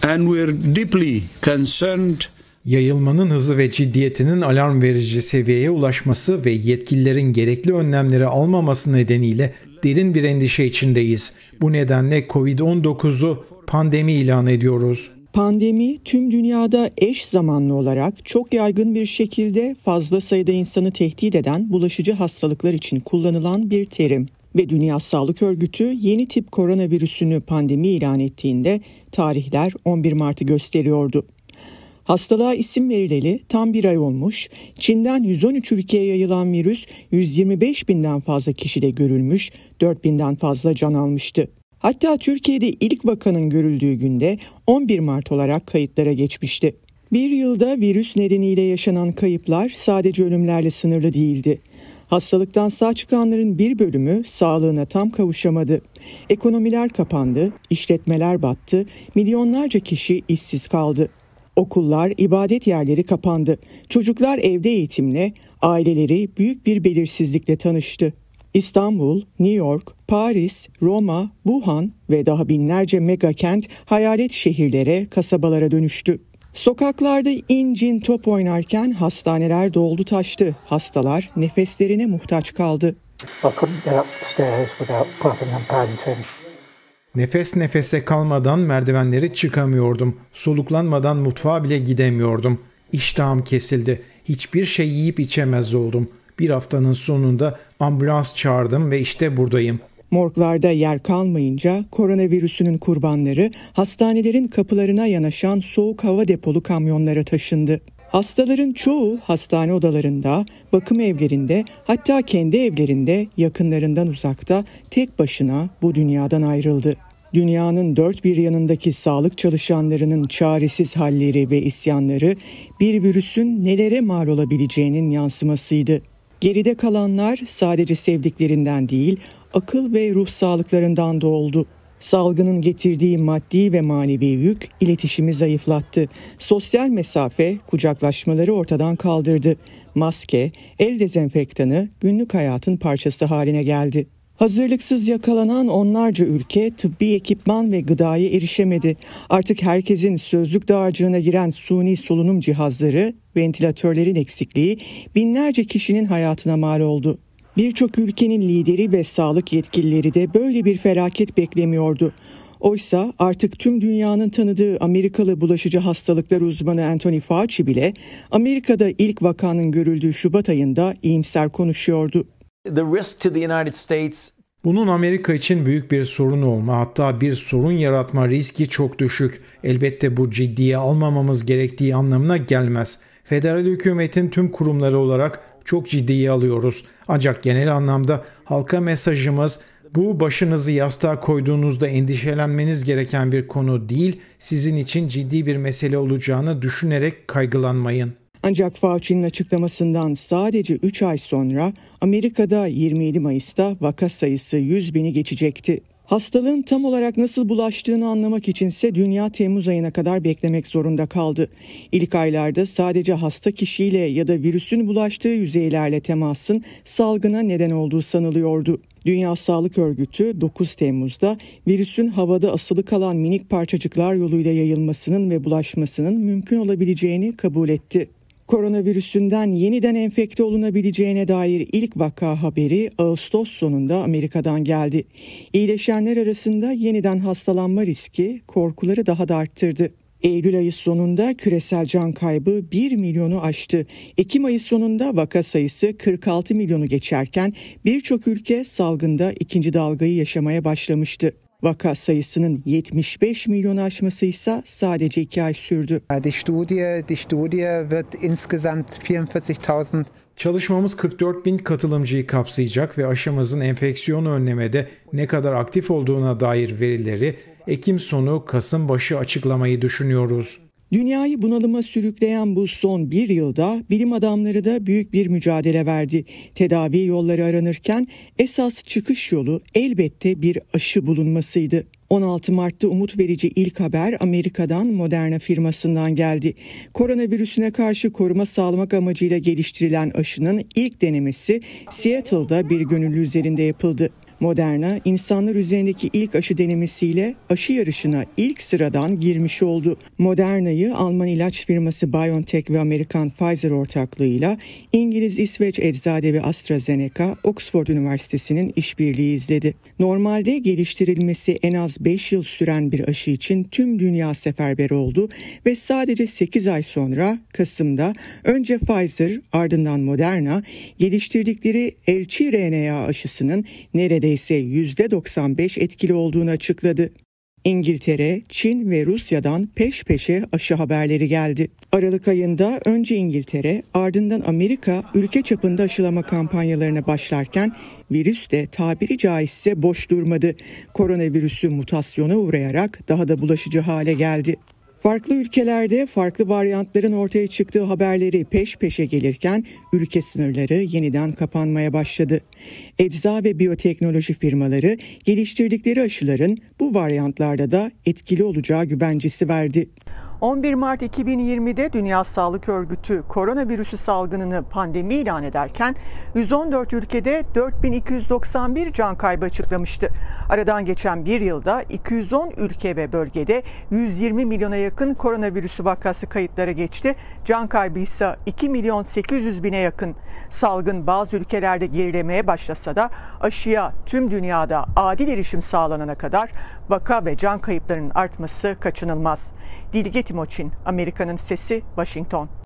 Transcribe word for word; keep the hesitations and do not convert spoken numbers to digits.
And we're deeply concerned. Yayılmanın hızı ve ciddiyetinin alarm verici seviyeye ulaşması ve yetkililerin gerekli önlemleri almaması nedeniyle derin bir endişe içindeyiz. Bu nedenle kovid on dokuzu pandemi ilan ediyoruz. Pandemi tüm dünyada eş zamanlı olarak çok yaygın bir şekilde fazla sayıda insanı tehdit eden bulaşıcı hastalıklar için kullanılan bir terim. Ve Dünya Sağlık Örgütü yeni tip koronavirüsünü pandemi ilan ettiğinde tarihler on bir Mart'ı gösteriyordu. Hastalığa isim verileli tam bir ay olmuş, Çin'den yüz on üç ülkeye yayılan virüs yüz yirmi beş binden fazla kişide görülmüş, dört binden fazla can almıştı. Hatta Türkiye'de ilk vakanın görüldüğü günde on bir Mart olarak kayıtlara geçmişti. Bir yılda virüs nedeniyle yaşanan kayıplar sadece ölümlerle sınırlı değildi. Hastalıktan sağ çıkanların bir bölümü sağlığına tam kavuşamadı. Ekonomiler kapandı, işletmeler battı, milyonlarca kişi işsiz kaldı. Okullar, ibadet yerleri kapandı. Çocuklar evde eğitimle, aileleri büyük bir belirsizlikle tanıştı. İstanbul, New York, Paris, Roma, Wuhan ve daha binlerce mega kent hayalet şehirlere, kasabalara dönüştü. Sokaklarda incin top oynarken hastaneler doldu taştı. Hastalar nefeslerine muhtaç kaldı. Nefes nefese kalmadan merdivenleri çıkamıyordum. Soluklanmadan mutfağa bile gidemiyordum. İştahım kesildi. Hiçbir şey yiyip içemez oldum. Bir haftanın sonunda ambulans çağırdım ve işte buradayım. Morglarda yer kalmayınca koronavirüsünün kurbanları hastanelerin kapılarına yanaşan soğuk hava depolu kamyonlara taşındı. Hastaların çoğu hastane odalarında, bakım evlerinde, hatta kendi evlerinde, yakınlarından uzakta, tek başına bu dünyadan ayrıldı. Dünyanın dört bir yanındaki sağlık çalışanlarının çaresiz halleri ve isyanları bir virüsün nelere mal olabileceğinin yansımasıydı. Geride kalanlar sadece sevdiklerinden değil, akıl ve ruh sağlıklarından da oldu. Salgının getirdiği maddi ve manevi yük iletişimi zayıflattı. Sosyal mesafe kucaklaşmaları ortadan kaldırdı. Maske, el dezenfektanı günlük hayatın parçası haline geldi. Hazırlıksız yakalanan onlarca ülke tıbbi ekipman ve gıdaya erişemedi. Artık herkesin sözlük dağarcığına giren suni solunum cihazları, ventilatörlerin eksikliği binlerce kişinin hayatına mal oldu. Birçok ülkenin lideri ve sağlık yetkilileri de böyle bir felaket beklemiyordu. Oysa artık tüm dünyanın tanıdığı Amerikalı bulaşıcı hastalıklar uzmanı Anthony Fauci bile Amerika'da ilk vakanın görüldüğü Şubat ayında iyimser konuşuyordu. The risk to the United States. Bunun Amerika için büyük bir sorun olma, hatta bir sorun yaratma riski çok düşük. Elbette bu ciddiye almamamız gerektiği anlamına gelmez. Federal hükümetin tüm kurumları olarak çok ciddiye alıyoruz. Ancak genel anlamda halka mesajımız bu başınızı yastığa koyduğunuzda endişelenmeniz gereken bir konu değil, sizin için ciddi bir mesele olacağını düşünerek kaygılanmayın. Ancak Fauci'nin açıklamasından sadece üç ay sonra Amerika'da yirmi yedi Mayıs'ta vaka sayısı yüz bini geçecekti. Hastalığın tam olarak nasıl bulaştığını anlamak içinse dünya Temmuz ayına kadar beklemek zorunda kaldı. İlk aylarda sadece hasta kişiyle ya da virüsün bulaştığı yüzeylerle temasın salgına neden olduğu sanılıyordu. Dünya Sağlık Örgütü dokuz Temmuz'da virüsün havada asılı kalan minik parçacıklar yoluyla yayılmasının ve bulaşmasının mümkün olabileceğini kabul etti. Koronavirüsünden yeniden enfekte olunabileceğine dair ilk vaka haberi Ağustos sonunda Amerika'dan geldi. İyileşenler arasında yeniden hastalanma riski korkuları daha da arttırdı. Eylül ayı sonunda küresel can kaybı bir milyonu aştı. Ekim ayı sonunda vaka sayısı kırk altı milyonu geçerken birçok ülke salgında ikinci dalgayı yaşamaya başlamıştı. Vaka sayısının yetmiş beş milyonu aşması ise sadece iki ay sürdü. Die Studie, die Studie wird insgesamt vierundvierzigtausend. Çalışmamız kırk dört bin katılımcıyı kapsayacak ve aşımızın enfeksiyonu önlemede ne kadar aktif olduğuna dair verileri Ekim sonu Kasım başı açıklamayı düşünüyoruz. Dünyayı bunalıma sürükleyen bu son bir yılda bilim adamları da büyük bir mücadele verdi. Tedavi yolları aranırken esas çıkış yolu elbette bir aşı bulunmasıydı. on altı Mart'ta umut verici ilk haber Amerika'dan Moderna firmasından geldi. Koronavirüsüne karşı koruma sağlamak amacıyla geliştirilen aşının ilk denemesi Seattle'da bir gönüllü üzerinde yapıldı. Moderna, insanlar üzerindeki ilk aşı denemesiyle aşı yarışına ilk sıradan girmiş oldu. Moderna'yı Alman ilaç firması BioNTech ve Amerikan Pfizer ortaklığıyla İngiliz, İsveç Eczade ve AstraZeneca, Oxford Üniversitesi'nin işbirliği izledi. Normalde geliştirilmesi en az beş yıl süren bir aşı için tüm dünya seferber oldu ve sadece sekiz ay sonra Kasım'da önce Pfizer ardından Moderna geliştirdikleri elçi R N A aşısının neredeyse yüzde doksan beş etkili olduğunu açıkladı. İngiltere, Çin ve Rusya'dan peş peşe aşı haberleri geldi. Aralık ayında önce İngiltere, ardından Amerika ülke çapında aşılama kampanyalarına başlarken virüs de tabiri caizse boş durmadı. Koronavirüsü mutasyona uğrayarak daha da bulaşıcı hale geldi. Farklı ülkelerde farklı varyantların ortaya çıktığı haberleri peş peşe gelirken ülke sınırları yeniden kapanmaya başladı. Ecza ve biyoteknoloji firmaları geliştirdikleri aşıların bu varyantlarda da etkili olacağı güvencesi verdi. on bir Mart iki bin yirmide Dünya Sağlık Örgütü koronavirüsü salgınını pandemi ilan ederken yüz on dört ülkede dört bin iki yüz doksan bir can kaybı açıklamıştı. Aradan geçen bir yılda iki yüz on ülke ve bölgede yüz yirmi milyona yakın koronavirüsü vakası kayıtlara geçti. Can kaybı ise iki milyon sekiz yüz bine yakın. Salgın bazı ülkelerde gerilemeye başlasa da aşıya tüm dünyada adil erişim sağlanana kadar vaka ve can kayıplarının artması kaçınılmaz. Dilge Timoçin, Amerika'nın Sesi, Washington.